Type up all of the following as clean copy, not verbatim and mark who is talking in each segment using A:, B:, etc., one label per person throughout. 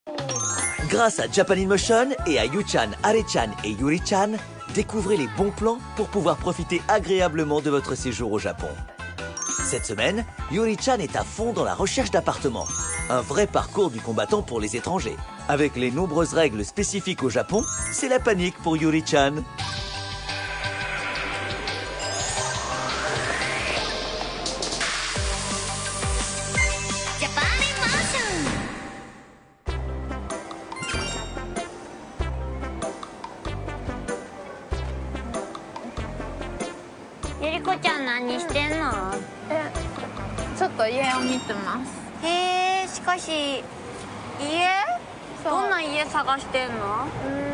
A: Grâce à Japan-in-Motion et à Yu-chan, Are-chan et Yuri-chan, découvrez les bons plans pour pouvoir profiter agréablement de votre séjour au Japon. Cette semaine, Yuri-chan est à fond dans la recherche d'appartements. Un vrai parcours du combattant pour les étrangers. Avec les nombreuses règles spécifiques au Japon, c'est la panique pour Yuri-chan.
B: ゆりこちゃん何してんの？
C: ちょっと家を見てます。
B: へえ、しかし家？どんな家探してんの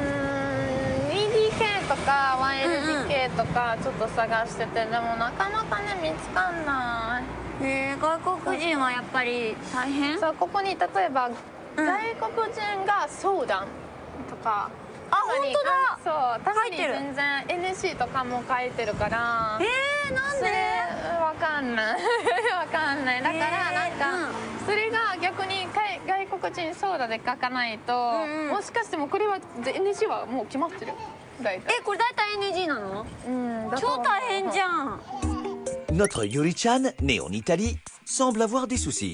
C: ？2DK とか 1LDK とかちょっと探してて、でもなかなかね見つかんない。
B: へえ、外国人はやっぱり大変？
C: そう、ここに例えば、外国人が相談とか。
B: あ、本当
C: だ。そう、たまに
B: 書いてる。
C: 全然 NC とかも書いてるから。
B: なんで？
C: わかんない。わかんない。だからなんか、それが逆に外国人ソーダで書かないと、もしかしてもこれは NG はもう決まってる。大体。
B: これ大体 NG なの？超大変じゃん。
A: Notre Yuri-chan, né en Italie, semble avoir des soucis.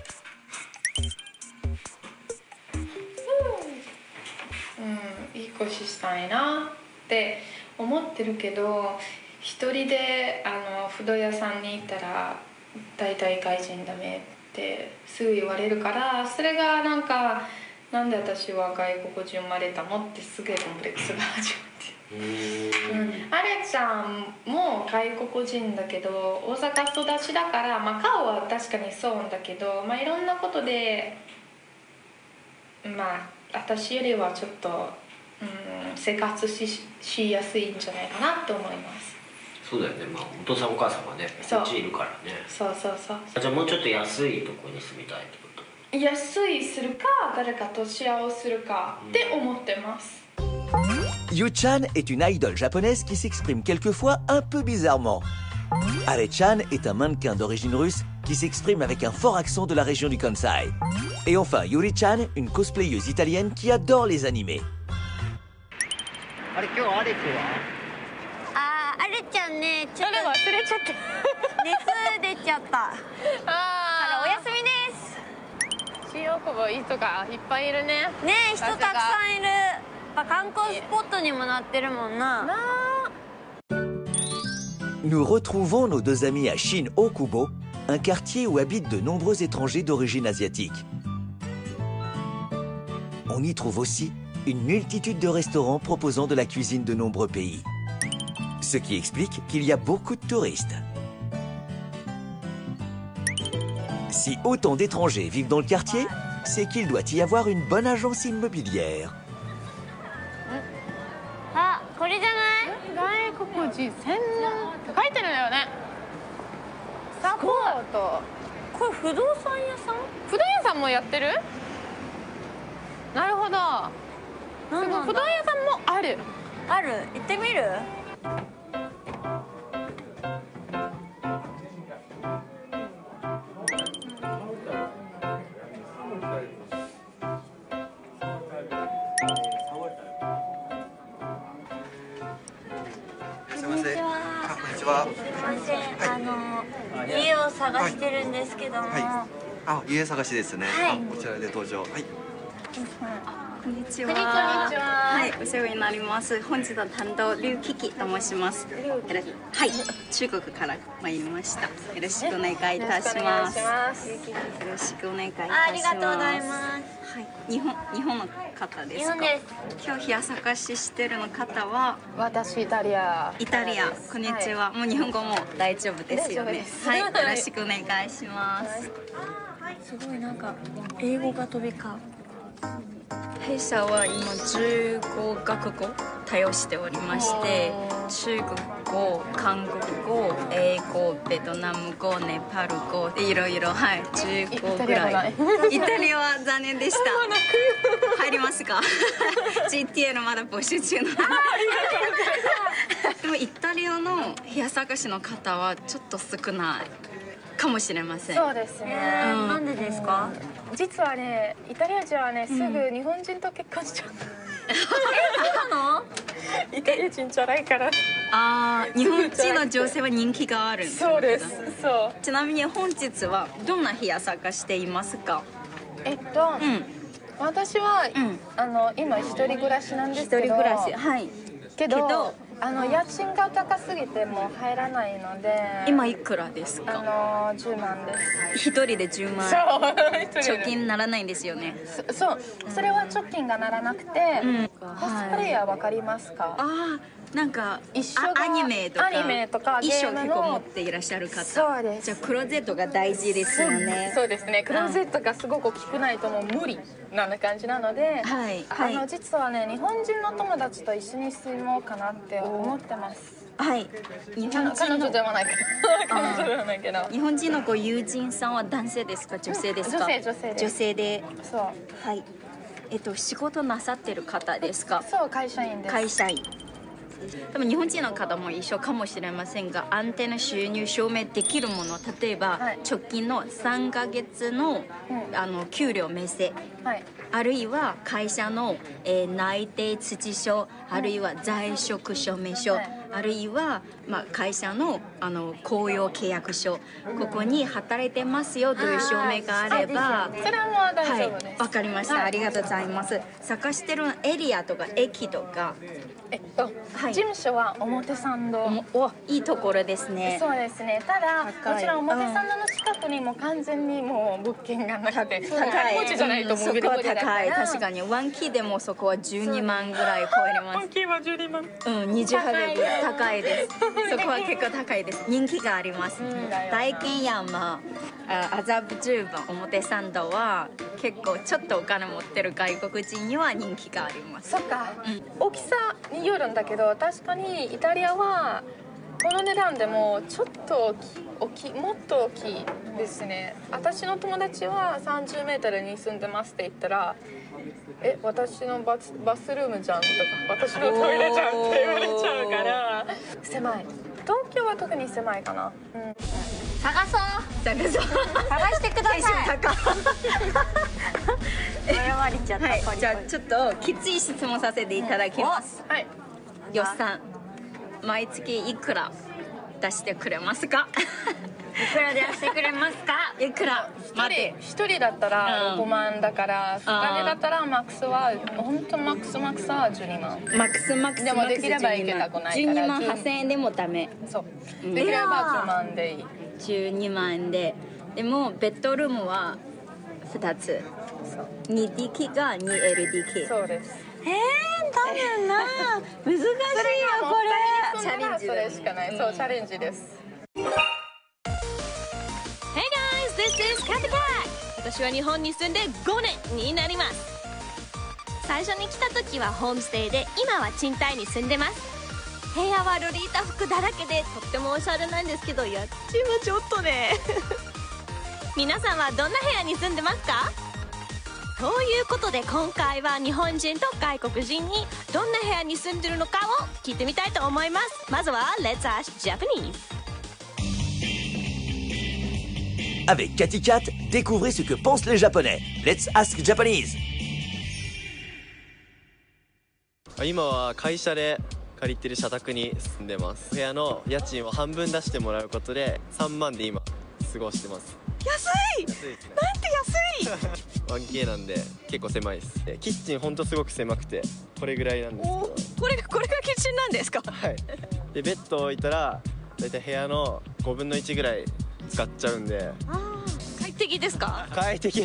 C: いい子したいなって思ってるけど、一人で不動屋さんに行ったら大体外人ダメってすぐ言われるから、それがなんか、なんで私は外国人生まれたのってすげえコンプレックスが始まって。あれちゃんも外国人だけど大阪育ちだから、まあ、顔は確かにそうだけど、まあ、いろんなことでまあ私よりはちょっと、生活しやすいんじゃないかなと思います。
D: そうだよね、まあ、お父さんお母さんがねこっちいるからね。
C: そうそうそう。
D: じゃあもうちょっと安いとこに住みたいってこと？
C: 安いするか誰かとシェアをするかって思ってます。
A: Yu-chan est une idole japonaise qui s'exprime quelquefois un peu bizarrement. Are-chan est un mannequin d'origine russe qui s'exprime avec un fort accent de la région du Kansai. Et enfin, Yuri-chan, une cosplayeuse italienne qui adore les animés.
D: あれ、今日アレクは？
B: あれちゃんね、ちょっと
C: 忘れちゃった
B: 熱出ちゃったからお休みです。
C: 新大久保人がいっぱいいるね。
B: ねえ、人たくさんいる。観光スポットにもなってるもんな。
A: Nous retrouvons nos deux amis à Shin-Okubo, un quartier où habitent de nombreux étrangers d'origine asiatique. On y trouve aussi une multitude de restaurants proposant de la cuisine de nombreux pays. Ce qui explique qu'il y a beaucoup de touristes. Si autant d'étrangers vivent dans le quartier, c'est qu'il doit y avoir une bonne agence immobilière.
B: あ、これじゃない？
C: 外国人専門って書いてるのよね。サポート。
B: これ不動産屋さん？
C: 不動屋さんもやってる？なるほど。不動屋さんもある。
B: ある？行ってみる？家を探してるんですけども、
E: 家探しですね。こちらで登場。
F: こんにちは。はい、お世話になります。本日の担当劉キキと申します。はい、中国から参りました。よろしくお願いいたします。よろしくお願いいたします。
B: ありがとうございます。
F: はい、日本の方ですか？
B: 日本です。
F: 今日冷や探ししてるの方は
C: 私イタリア。
F: こんにちは。もう日本語も大丈夫ですよね。はい、よろしくお願いします。すごいなんか英語が飛び交う。弊社は今15カ国語対応しておりまして、中国語、韓国語、英語、ベトナム語、ネパール語いろいろ、はい、15ぐらい。イタリアは残念でした。入りますか？ GTL まだ募集中の。でもイタリアの部屋探しの方はちょっと少ないかもしれません。
C: そうですね。
B: なんでですか？
C: 実はね、イタリア人はね、すぐ日本人と結婚しちゃう。
F: そうなの？
C: イタリア人じゃないから。
F: 日本人の女性は人気があるんです。
C: そうです。そう。
F: ちなみに本日はどんな部屋探していますか？
C: 私は、今一人暮らしなんですけど。
F: 一人暮らし、はい。
C: けど家賃が高すぎてもう入らないので。
F: 今いくらですか
C: ？10万です。
F: 一人で10万。
C: そう
F: 貯金ならないんですよね。
C: そう、それは貯金がならなくて、コスプレイヤーわかりますか？
F: なんかアニメとか衣装結構持っていらっしゃる方。
C: そうです。
F: じゃあクローゼットが大事ですよね。
C: そうですね。クローゼットがすごく大きくないともう無理な感じなので、実はね、日本人の友達と一緒に住もうかなって思ってます。はい。彼女ではないけど。彼女ではないけど。
F: 日本人のご友人さんは男性ですか、女性ですか？
C: 女性です。
F: 女性で。
C: そう。
F: はい。仕事なさってる方ですか？
C: そう、会社員です。
F: 会社員。多分日本人の方も一緒かもしれませんが、安定の収入証明できるもの、例えば、直近の3ヶ月の、給料明細、あるいは会社の、内定通知書、あるいは在職証明書、あるいは、会社の、雇用契約書、ここに働いてますよという証明があれば、
C: それはもう大丈夫です。
F: わかりました、ありがとうございます。探してるエリアとか駅とか、
C: 事務所は表参道。
F: いいところですね。
C: そうですね。ただもちろん表参道の近くにも完全にもう物件がなくて、高いじゃないともう
F: そこは高い。確かにワンキーでもそこは12万ぐらい超えます。
C: ワンキーは12万。
F: 28ぐらい高いです。そこは結構高いです。人気があります。代金山、麻布十番、表参道は結構ちょっとお金持ってる外国人には人気があります。
C: そっか。大きさによるんだけど、確かにイタリアはこの値段でもちょっともっと大きいですね。私の友達は30メートルに住んでますって言ったら、私のバスルームじゃんとか、私のトイレじゃんって言われちゃうから狭い。東京は特に狭いかな。
B: 探してください。謝りちゃった。
F: じゃあちょっときつい質問させていただきます。
C: はい。
F: よっさん、毎月いくら出してくれますか？
B: いくら出してくれますか？
F: いくら？
C: 一人だったら5万だから、2人だったらマックスは本当マックスは12万。
F: マックス
C: でもできればいけたくないから
F: 12万8000円でもダメ。
C: そう。できれば10万でいい。
F: 12万円で。でもベッドルームは2つ。2DK が 2LDK。
C: そうです。
F: 多分な難しいよこれ。
C: チャレンジそれしかない。そう、チャレンジです。
G: Hey guys, this is Katakai. 私は日本に住んで5年になります。最初に来た時はホームステイで、今は賃貸に住んでます。部屋はロリータ服だらけでとってもおしゃれなんですけど、家賃はちょっとね皆さんはどんな部屋に住んでますか？ということで今回は日本人と外国人にどんな部屋に住んでるのかを聞いてみたいと思います。まずは Let's Ask Japanese。
A: Avec Cathy Cat, découvrez ce que pensent les Japonais. Let's Ask Japanese.
H: 今は会社で借りてる社宅に住んでます。部屋の家賃を半分出してもらうことで3万で今過ごしてます。
G: 安いですね。なんて安い
H: 1K なんで結構狭いです。キッチンほんとすごく狭くてこれぐらいなんですけど、
G: これがキッチンなんですか？
H: はい。でベッドを置いたら大体部屋の5分の1ぐらい使っちゃうんで。
G: 快適ですか？
H: 快適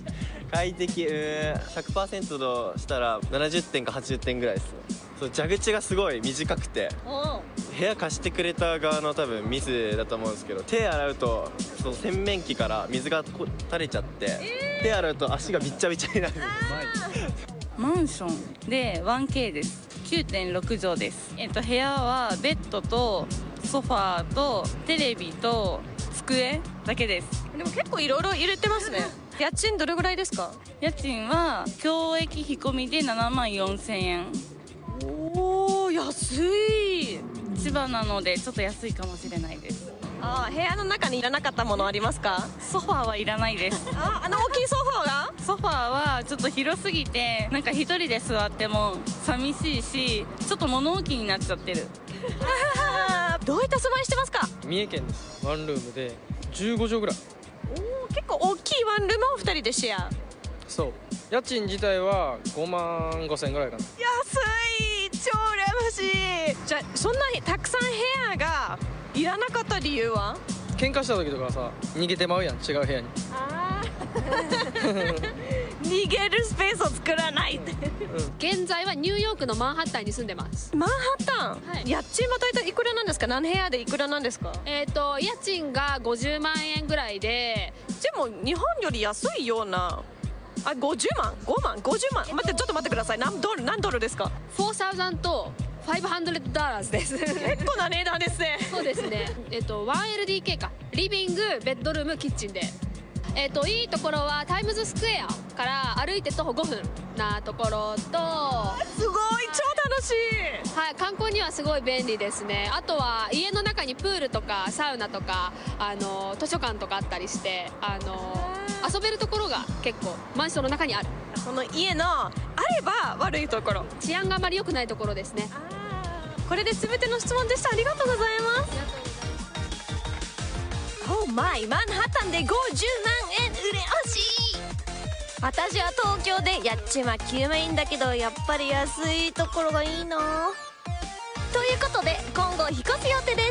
H: 100% としたら70点か80点ぐらいです。そう、蛇口がすごい短くて、部屋貸してくれた側の多分ミスだと思うんですけど、手洗うとその洗面器から水が垂れちゃって、手洗うと足がびっちゃびちゃになるんです。
I: マンションで 1K です。 9.6 畳です。部屋はベッドとソファーとテレビと机だけです。
G: でも結構いろいろ入れてますね。家賃どれぐらいですか？
I: 家賃は教育費込みで7万4000円。
G: おー、安い。
I: 千葉なのでちょっと安いかもしれないです。
G: あ、部屋の中にいらなかったものありますか？
I: ソファーはいらないです。
G: 大きいソファーが？
I: ソファーはちょっと広すぎて、なんか一人で座っても寂しいし、ちょっと物置になっちゃってる。
G: どういった住まいしてますか？
J: 三重県です。ワンルームで15畳ぐらい。
G: 結構大きいワンルームを2人でシェア。
J: そう。家賃自体は5万5千ぐらいかな。
G: 安い、超羨ましい。じゃあそんなにたくさん部屋がいらなかった理由は？
J: 喧嘩した時とかさ、逃げてまうやん、違う部屋に。
G: 逃げるスペースを作らないって、
K: 現在はニューヨークのマンハッタンに住んでます。
G: マンハッタン、はい、家賃は大体いくらなんですか？何部屋でいくらなんですか？
K: 家賃が50万円ぐらいで、
G: でも日本より安いような。あ、50万、5万、50万、待って、ちょっと待ってください。何ドルですか
K: ？$4,500です。
G: 結構な値段ですね。
K: そうですね。1LDK か。リビング、ベッドルーム、キッチンで。いいところはタイムズスクエアから歩いて徒歩5分なところと、
G: すごい、超楽しい。
K: はい、観光にはすごい便利ですね。あとは家の中にプールとかサウナとか図書館とかあったりして、遊べるところが結構マンションの中にある。
G: その家のあれば悪いところ、
K: 治安があまり良くないところですね。
G: これで全ての質問でした。ありがとうございます。オーマイ、マンハッタンで50万円、嬉しい。私は東京で家賃は9万円だけど、やっぱり安いところがいいな。ということで今後引っ越す予定です。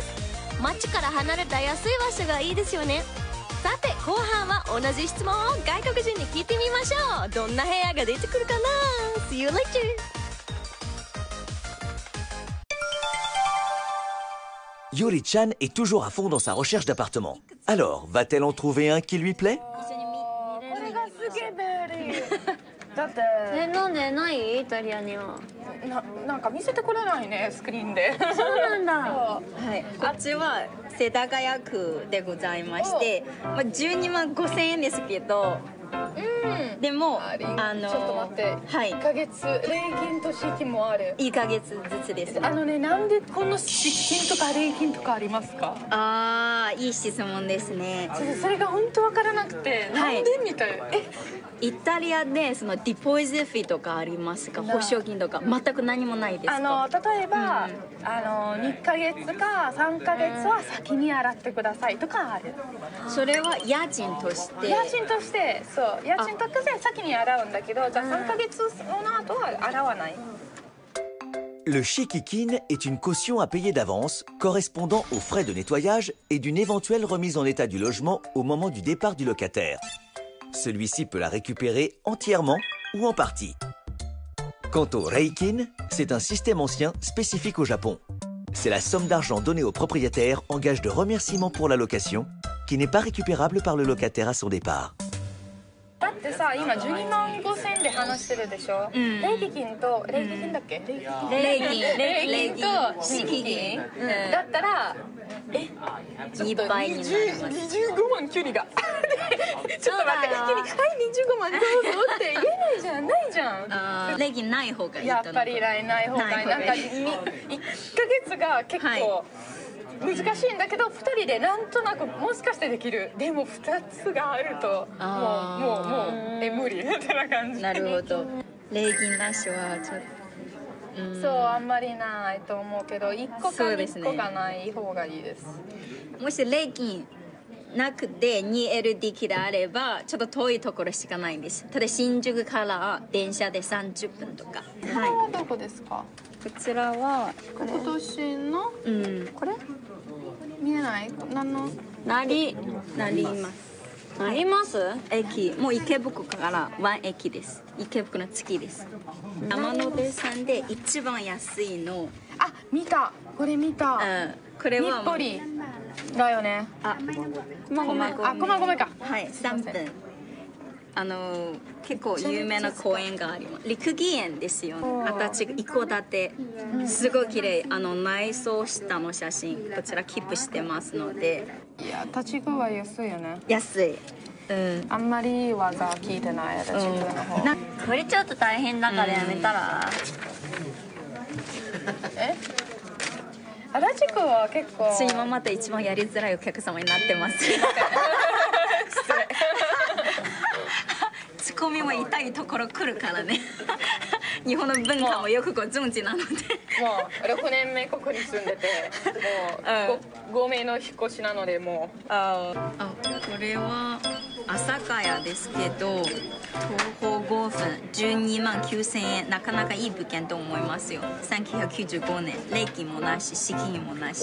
G: 街から離れた安い場所がいいですよね。さて後半は同じ質問を外国人に聞いてみましょう。どんな部屋が出てくるかな。 See you later。
A: Yuri-chan est toujours à fond dans sa recherche d'appartement. Alors, va-t-elle en trouver un qui lui plaît?
C: だって
B: なんでないイタリアには。
C: なんか見せてくれないね、スクリーンで。
B: そうなんだ。
F: はい、こっちは世田谷区でございまして、12万5千円ですけど、でも
C: ちょっと待って、
F: はい、
C: 1ヶ月礼金と敷金もある。
F: 1ヶ月ずつです。
C: なんでこの敷金とか礼金とかありますか？
F: ああ、いい質問ですね。
C: それが本当わからなくて、なんでみたいな。
F: イタリアでそのディポジトフィーとかありますか？保証金とか全く何もないですか？
C: 例えば、2ヶ月か3ヶ月は先に洗ってくださいとかある。
F: それは家賃として。
C: 家賃として、そう、家賃として先に洗うんだけど、じゃあ3ヶ月の後は洗わない。
A: Le shikikin est une caution à payer d'avance correspondant aux frais de nettoyage et d'une éventuelle remise en état du logement au moment du départ du locataire. Celui-ci peut la récupérer entièrement ou en partie. Quant au reikin, c'est un système ancien spécifique au Japon. C'est la somme d'argent donnée au propriétaire en gage de remerciement pour la location, qui n'est pas récupérable par le locataire à son départ.
C: だってさ、今12万5千で話してるでしょ。礼金と礼金だっけ？礼金と敷金だったら
F: いっぱいになります。
C: 25万キュリがちょっと待って、はい25万どうぞって言えないじゃん、ないじゃん。
F: 礼金ない方がいいと。
C: やっぱりない方がいい。なんか1ヶ月が結構難しいんだけど、2人でなんとなくもしかしてできる。でも2つがあるともう無理みたいな感じ。
F: なるほど。礼金なしはちょっと、
C: そうあんまりないと思うけど、1個か2個がない方がいいです。
F: もし礼金なくて 2LDK であればちょっと遠いところしかないんです。ただ新宿から電車で30分とか。
C: これはどこですか？
F: こちらは
C: 今年のこれ見えない？
F: なります。
B: あります？
F: 駅もう池袋から1駅です。池袋の月です。山手線で一番安いの。
C: あ、見た。これ見た。
F: これは
C: 日暮里だよね。
F: 駒
C: 込か。
F: はい、3分。結構有名な公園があります。陸技園ですよね。私一戸建て、すごい綺麗。内装下の写真こちらキープしてますので。
C: いや、立ち具合安いよね。
F: 安い。
C: あんまり技聞いてない立ち具合の方。
B: これちょっと大変だからやめたら。
C: 原宿は結構
F: 今まで一番やりづらいお客様になってます。ツッコミも痛いところ来るからね。日本の文化もよくご存知なので。
C: もう6年目ここに住んでて、もう5名の引っ越しなのでもう。
F: これは朝霞屋ですけど、東方5分12万9000円、なかなかいい物件と思いますよ。1995年、礼金もなし、資金もなし。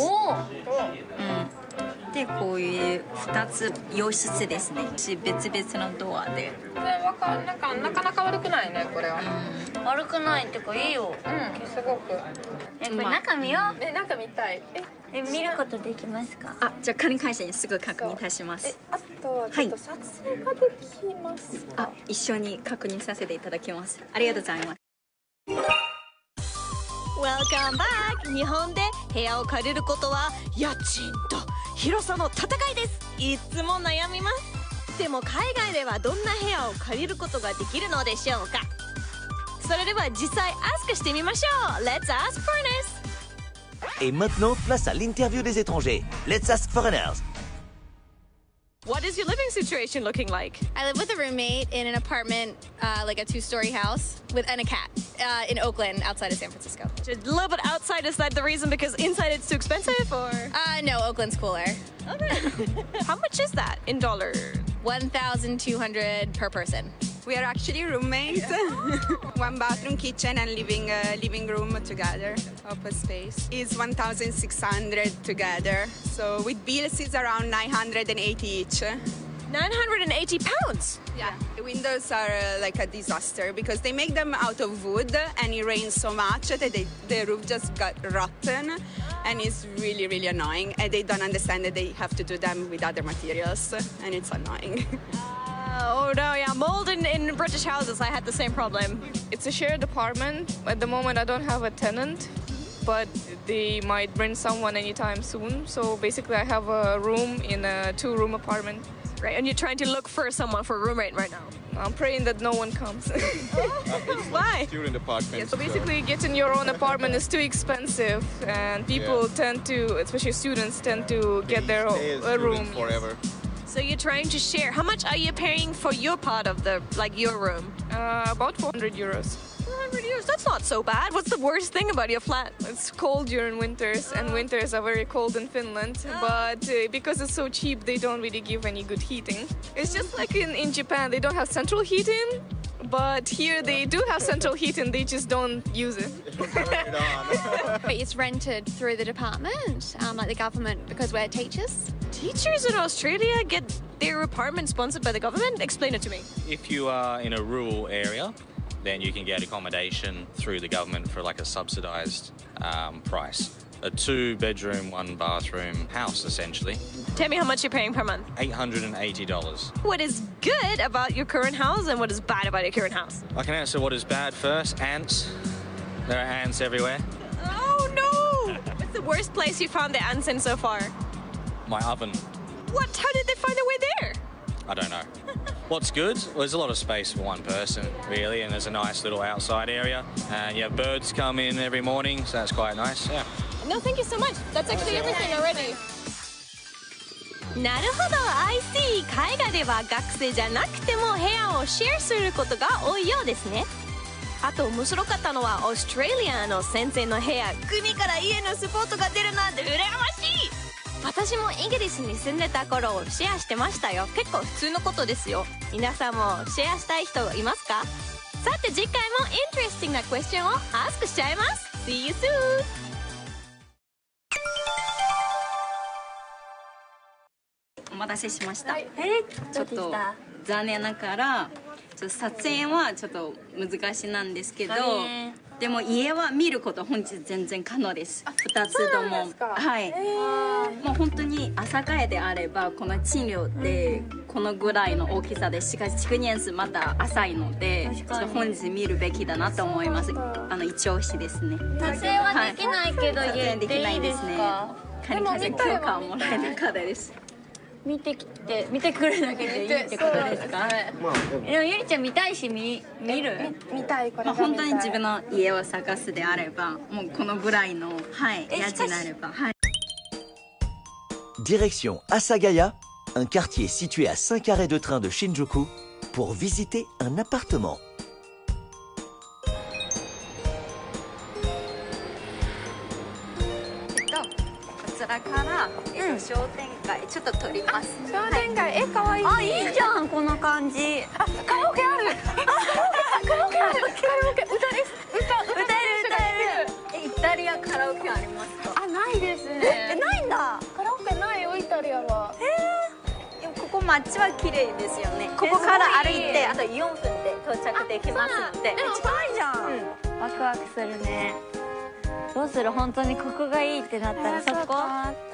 F: でこういう2つ洋室ですね。別々のドアで。
C: なかなか悪くないねこれは。
B: 悪くないってかいいよ。
C: すごく。
B: これ中見よう。
C: 中見たい。
B: 見ることできますか？
F: じゃあ管理会社にすぐ確認いたします。
C: あとちょっと撮影ができますか？
F: 一緒に確認させていただきます。ありがとうございます。
G: Welcome back! 日本で部屋を借りることは家賃と広さの戦いです。いつも悩みます。でも海外ではどんな部屋を借りることができるのでしょうか。それでは実際アスクしてみましょう。 Let's ask foreigners!
A: Et maintenant, place à l'interview des étrangers. Let's ask foreigners.
G: What is your living situation looking like?
L: I live with a roommate in an apartment, like a 2-story house, and a cat in Oakland, outside of San Francisco.
G: A little bit outside, is that the reason because inside it's too expensive, or?
L: No, Oakland's cooler.
G: Okay. How much is that in dollars?
L: $1,200 per person.
M: We are actually roommates. One bathroom, kitchen, and living room together. Open space is 1,600 together. So with bills, it's around 980 each.
G: 980 pounds?
M: Yeah, the windows are like a disaster because they make them out of wood and it rains so much that the roof just got rotten and it's really, really annoying. And they don't understand that they have to do them with other materials and it's annoying.
G: Oh no, yeah, mold in British houses, I had the same problem.
C: It's a shared apartment. At the moment I don't have a tenant, but they might bring someone anytime soon. So basically I have a room in a 2-room apartment.
G: Right, and you're trying to look for someone for a roommate right now.
C: I'm praying that no one comes.
G: Why?
H: Student apartment.
C: Yeah, so basically getting your own apartment is too expensive and people tend to, especially students, tend to get their own room.
H: Forever.
G: So you're trying to share. How much are you paying for your part of the, like your room?
C: About 400 euros.
G: 400 euros, that's not so bad. What's the worst thing about your flat?
C: It's cold during winters, and winters are very cold in Finland. But because it's so cheap, they don't really give any good heating. It's just like in Japan, they don't have central heating. But here they do have central heating, they just don't use it.
L: It's rented through the department, like the government, because we're teachers.
G: Teachers in Australia get their apartment sponsored by the government? Explain it to me.
N: If you are in a rural area, then you can get accommodation through the government for like a subsidised price. A 2-bedroom, 1-bathroom house, essentially.
G: Tell me how much you're paying per month.
N: $880.
G: What is good about your current house and what is bad about your current house?
N: I can answer what is bad first. Ants. There are ants everywhere.
G: Oh no! What's the worst place you found the ants in so far?
N: My oven.
G: What? How did they find their way there?
N: I don't know. What's good? Well, there's a lot of space for one person, really, and there's a nice little outside area. And you have birds come in every morning, so that's quite nice, yeah.
G: No, thank you so much. That's actually everything already. なるほど、I see. 海外では学生じゃなくても部屋をシェアすることが多いようですね。あと面白かったのはオーストラリアの先生の部屋、海から家のスポットが出るなんて羨ましい。私もイギリスに住んでた頃シェアしてましたよ。結構普通のことですよ。皆さんもシェアしたい人いますか？さて次回もインタレスティングなクエスチョンをアスクしちゃいます。See you soon!
F: お待たせしました。ちょっと残念ながら撮影はちょっと難しいなんですけど、でも家は見ること本日全然可能です。2つとも。はい。もう本当に朝霞であればこの賃料でこのぐらいの大きさで、しかし築年数また浅いので、ちょっと本日見るべきだなと思います。一押しですね。
B: 撮影はできないけど家できないですか？
F: 管理会社許可はもらえなかったです。
B: 見てくるだけでいいってことですか？でもゆりちゃん見たいし見る？
C: 見たい。これ
F: 本当に自分の家を探すであればもうこのぐらいの家賃になれば、は
A: Direction Asagaya, un quartier situé à 5 arrêts de train de Shinjuku, pour visiter un appartement.
C: ないですね。
F: ないんだ。
C: カラオケないよイタリアは。
F: ここ街は綺麗ですよね。ここから歩いてあと4分で到着できますので。近いじゃん。ワクワクするね。どうする？本当にここがいいってなったらそこ？
C: ちょっと待って。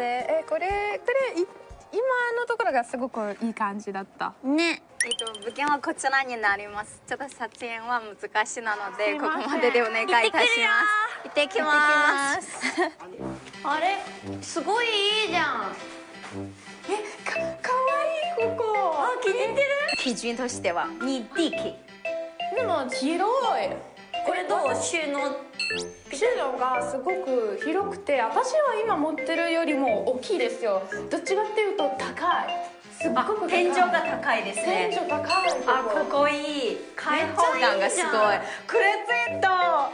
C: これ今のところがすごくいい感じだった。
F: ね。物件はこちらになります。ちょっと撮影は難しいなのでここまででお願いいたします。行ってきます。あれすごいいいじゃん。
C: かわいいここ。
F: 気に入ってる？基準としては 2DK。
C: でも広い。
F: これどう？収納
C: がすごく広くて、私は今持ってるよりも大きいですよ。どっちかっていうと高い。すっごく高い。
F: 天井が高いですね。
C: 天井高い。
F: ここいい。開放感がすごい。クローゼット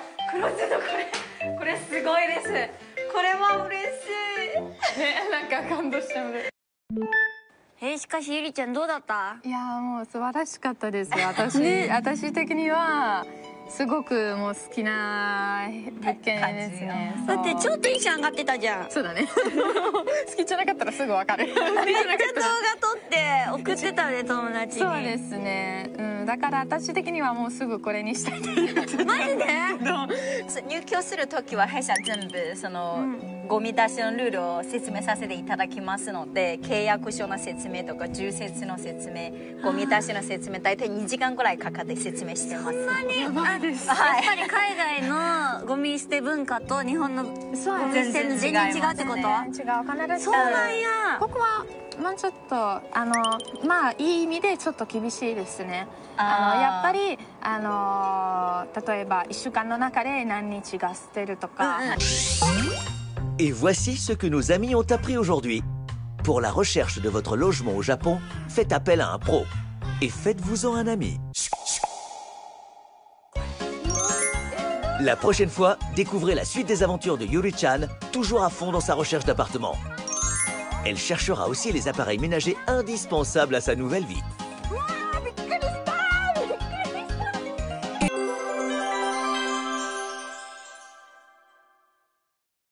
F: これすごいです。これは嬉しい。
C: ね、なんか感動しちゃう。
F: しかしゆりちゃんどうだった？
C: いやもう素晴らしかったですよ。私的にはすごくもう好きな物件ですね。
F: だって超テンション上がってたじゃん。
C: そうだね。好きじゃなかったらすぐわかる。めっちゃ
F: 動画撮って送ってたね友達に。
C: そうですね。だから私的にはもうすぐこれにしたいという。
F: マジで？入居する時は弊社全部そのゴミ出しのルールを説明させていただきますので、契約書の説明とか住設の説明、ゴミ出しの説明、大体2時間ぐらいかかって説明してます。そんなに？やっぱり海外のゴミ捨て文化と日本のゴミ捨て全然違うってこと？
C: 違う、必ず。
F: そうなんや。
C: ここはまあちょっとまあいい意味でちょっと厳しいですね。やっぱり例えば1週間の中で何日が捨てるとか。
A: Et voici ce que nos amis ont appris aujourd'hui. Pour la recherche de votre logement au Japon, faites appel à un pro. Et faites-vous-en un ami. La prochaine fois, découvrez la suite des aventures de Yuri-chan, toujours à fond dans sa recherche d'appartement. Elle cherchera aussi les appareils ménagers indispensables à sa nouvelle vie.